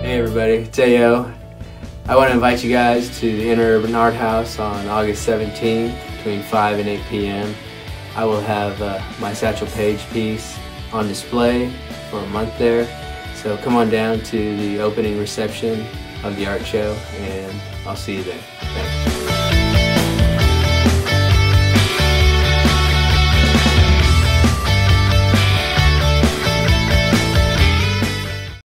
Hey everybody, it's Ayo. I want to invite you guys to the IntetUrban ArtHouse on August 17th between 5 and 8 p.m. I will have my Satchel Paige piece on display for a month there. So come on down to the opening reception of the art show and I'll see you there. Thanks.